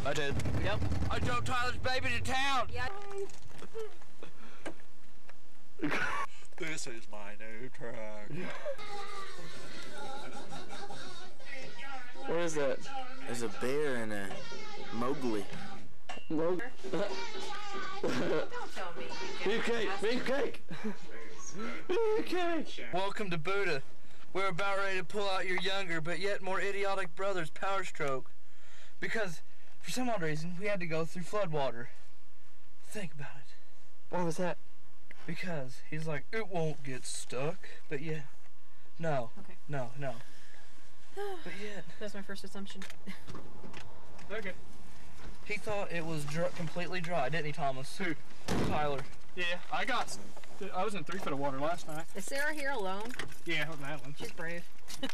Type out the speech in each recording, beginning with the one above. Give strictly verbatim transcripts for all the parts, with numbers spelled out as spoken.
I did. Yep. I drove Tyler's baby to town. Yeah. This is my new truck. What is that? There's a bear in it. Mowgli. Mowgli. Don't tell me. Beefcake! Beefcake! Beefcake! Welcome to Buddha. We're about ready to pull out your younger but yet more idiotic brother's Powerstroke. Because, for some odd reason, we had to go through floodwater. Think about it. What was that? Because he's like, it won't get stuck. But yeah. No. Okay. No, no. But yet. That's my first assumption. Okay. He thought it was dr completely dry, didn't he, Thomas? Who? Tyler. Yeah, I got. I was in three foot of water last night. Is Sarah here alone? Yeah, on that one. She's brave. Hey,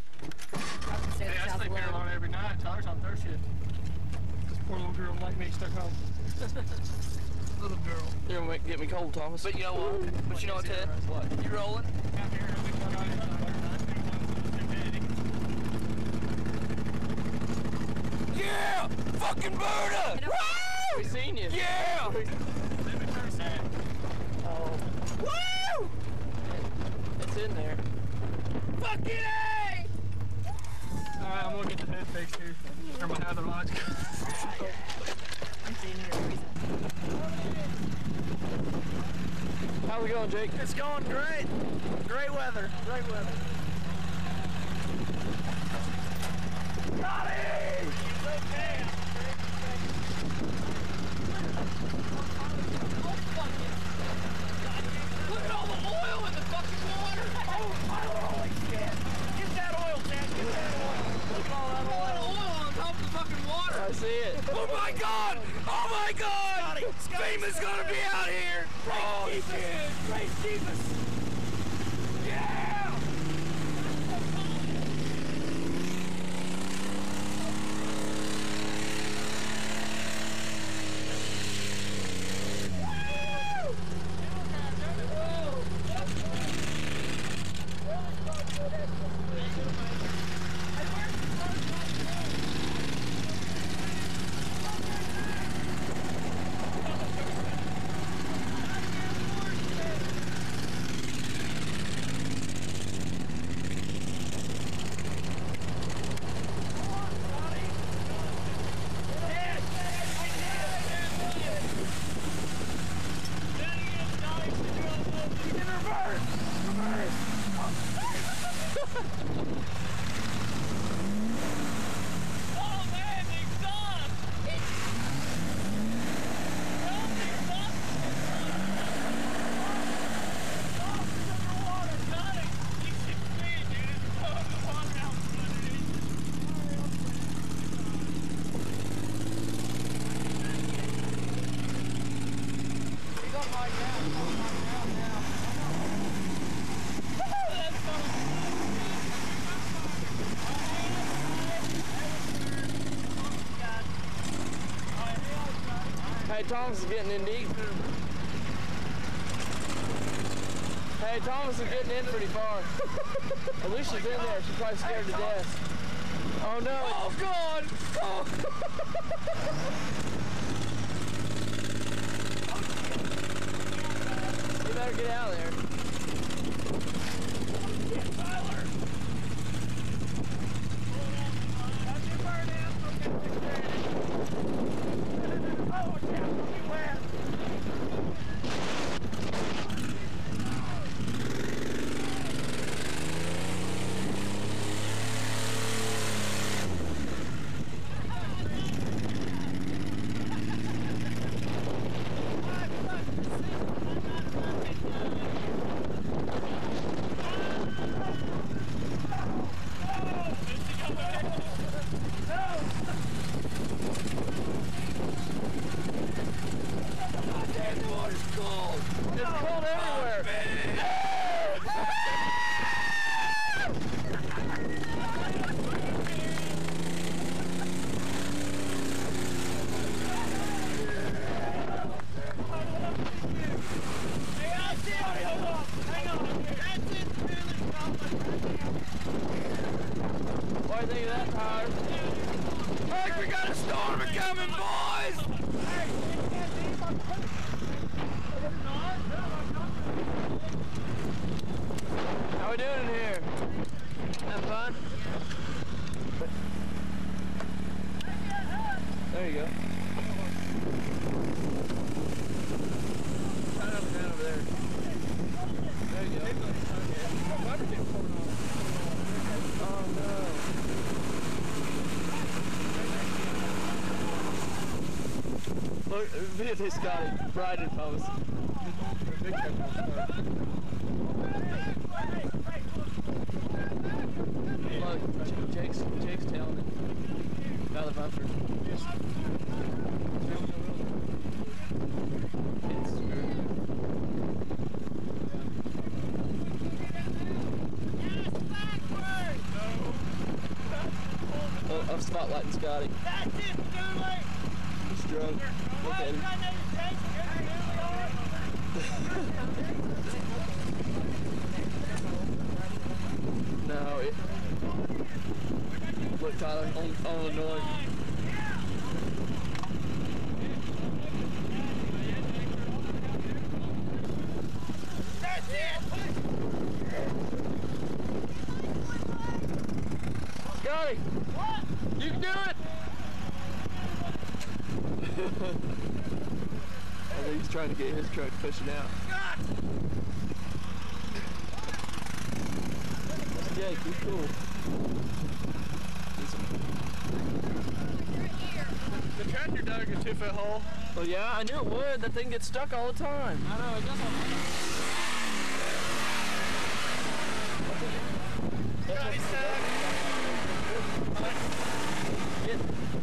I sleep here alone every night. Tyler's on third shift. This poor little girl like me stuck home. Little girl. You're gonna make, get me cold, Thomas. But you know what? But you know what, Ted? What? You rolling? Out here, we got on Yeah! Fucking Buddha! Woo! We seen you. Yeah! Oh. Woo! It's in there. Fucking A! Alright, I'm gonna get the head fixed here. Or my other lights. I'm seeing here a reason. How's it going, Jake? It's going great. Great weather. Great weather. Scotty! Okay. Look at all the oil in the fucking water! Oh, my holy shit! Get that oil, Jack. Get that oil. Look at all that Oil, oil. oil on top of the fucking water! I see it. Oh my god! Oh my god! Scotty, Scotty, FEMA's gonna be out here! Oh shit! Great Jesus. Yeah! Hey, Thomas is getting in deep. Hey, Thomas is getting in pretty far. At least she's in there. She's probably scared to death. Oh no! Oh God! Oh. You better get out of there. Get Tyler. How's your burn out? Oh, yeah, be wet. coming, boys! How we doing in here? Having fun? There you go. Right on the ground over there. There you go. Oh no. Look, videotape Scotty. Ride and post. Look, Jake's, Jake's tailing it. Now the bumper. It's screwed. Oh, I'm spotlighting Scotty. He's drunk. Look at him. No, it... Look, Tyler, on, on Illinois. Scotty! What? You can do it! I think he's trying to get his truck pushing out. Jake, you're cool. The tractor dug a two foot hole. Well, yeah, I knew it would. That thing gets stuck all the time. I know, it doesn't. Scotty stuck. Get.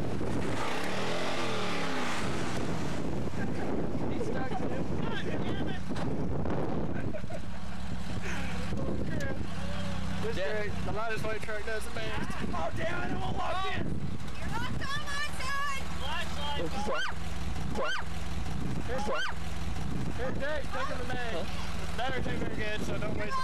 He's stuck too. This Yeah. great. The lightest weight truck does the best. Oh, damn it, it won't lock in. You're locked on my side! Flashlight. Look, he's like, fuck. Here's Fuck. Here, Jake, take him to me. Huh? The batteries ain't very good, so don't waste it.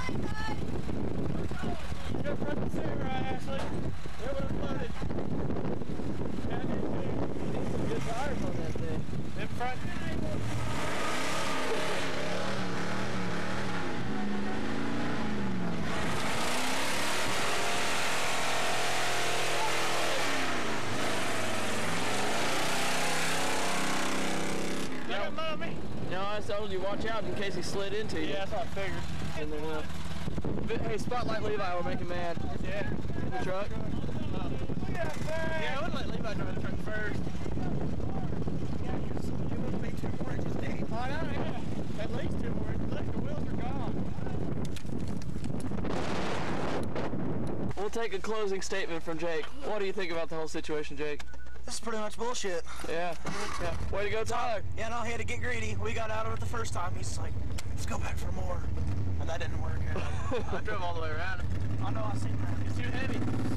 You got front and center, right, Ashley? They would have flooded. Yeah, I did too. Needs some good tires on that thing. In front. No, I told you watch out in case he slid into you. Yeah, that's what I figured. In there now. But, hey, Spotlight Levi will make him mad. Yeah. In the truck. Yeah, I would let Levi drive the truck first. Yeah, because you wouldn't be two more inches deep. I know, yeah. At least two more inches. Look, the wheels are gone. We'll take a closing statement from Jake. What do you think about the whole situation, Jake? This is pretty much bullshit. Yeah. Yeah. Way to go, Tyler. Yeah, no, he had to get greedy. We got out of it the first time. He's like, let's go back for more. And that didn't work out. I drove all the way around. I know, I seen that. It's too heavy.